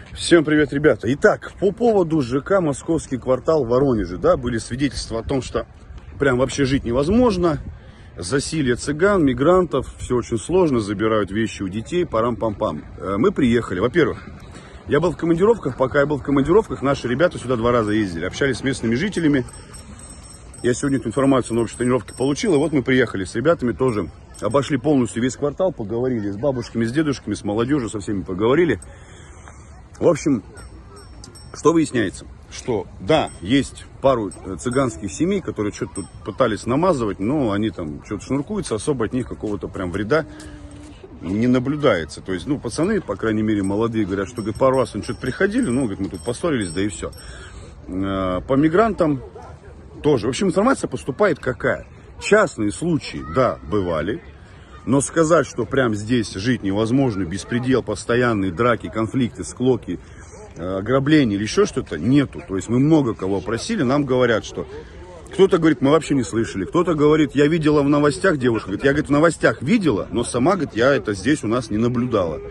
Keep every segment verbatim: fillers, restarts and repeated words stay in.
Всем привет, ребята. Итак, по поводу ЖК «Московский квартал» в Воронеже, да, были свидетельства о том, что прям вообще жить невозможно. Засилье цыган, мигрантов, все очень сложно, забирают вещи у детей, парам-пам-пам. Мы приехали, во-первых, я был в командировках, пока я был в командировках, наши ребята сюда два раза ездили, общались с местными жителями. Я сегодня эту информацию на общей тренировке получил, и вот мы приехали с ребятами тоже, обошли полностью весь квартал, поговорили с бабушками, с дедушками, с молодежью, со всеми поговорили. В общем, что выясняется? Что, да, есть пару цыганских семей, которые что-то тут пытались намазывать, но они там что-то шнуркуются, особо от них какого-то прям вреда не наблюдается. То есть, ну, пацаны, по крайней мере, молодые, говорят, что, говорит, пару раз они что-то приходили, ну, говорит, мы тут поссорились, да и все. По мигрантам тоже. В общем, информация поступает какая? Частные случаи, да, бывали. Но сказать, что прям здесь жить невозможно, беспредел, постоянные драки, конфликты, склоки, ограбления или еще что-то, нету. То есть мы много кого просили, нам говорят, что кто-то говорит, мы вообще не слышали, кто-то говорит, я видела в новостях, девушка говорит, я, говорит, в новостях видела, но сама, говорит, я это здесь у нас не наблюдала.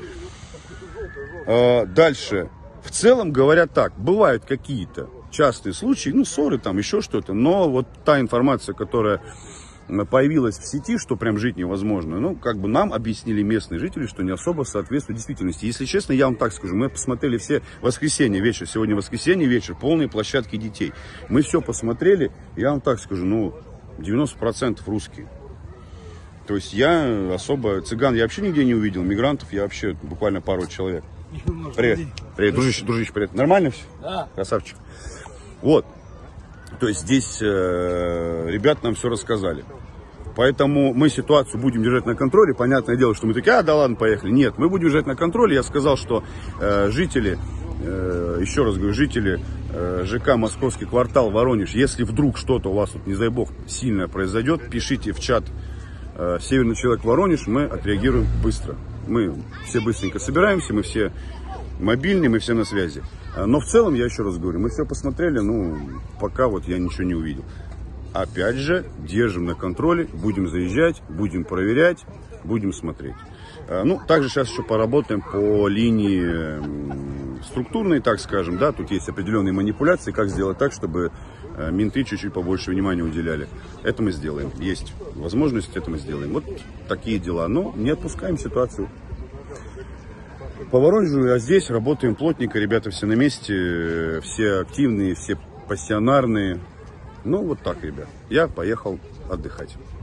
Дальше. В целом говорят так, бывают какие-то частые случаи, ну ссоры там, еще что-то, но вот та информация, которая появилась в сети, что прям жить невозможно, ну, как бы нам объяснили местные жители, что не особо соответствует действительности. Если честно, я вам так скажу, мы посмотрели все воскресенье вечер, сегодня воскресенье вечер, полные площадки детей. Мы все посмотрели, я вам так скажу, ну, девяносто процентов русские. То есть я особо, цыган я вообще нигде не увидел, мигрантов я вообще буквально пару человек. Привет, привет, дружище, дружище, привет. Нормально все? Да. Красавчик. Вот. То есть здесь э, ребята нам все рассказали. Поэтому мы ситуацию будем держать на контроле. Понятное дело, что мы такие, а, да ладно, поехали. Нет, мы будем держать на контроле. Я сказал, что э, жители, э, еще раз говорю, жители э, ЖК «Московский квартал» Воронеж, если вдруг что-то у вас, тут, не дай бог, сильное произойдет, пишите в чат э, «Северный человек Воронеж», мы отреагируем быстро. Мы все быстренько собираемся, мы все мобильные, мы все на связи. Но в целом, я еще раз говорю, мы все посмотрели, ну, пока вот я ничего не увидел. Опять же, держим на контроле, будем заезжать, будем проверять, будем смотреть. Ну, также сейчас еще поработаем по линии структурной, так скажем, да, тут есть определенные манипуляции, как сделать так, чтобы менты чуть-чуть побольше внимания уделяли. Это мы сделаем, есть возможность, это мы сделаем. Вот такие дела, но не отпускаем ситуацию. По Воронежу, а здесь работаем плотненько, ребята все на месте, все активные, все пассионарные. Ну, вот так, ребят. Я поехал отдыхать.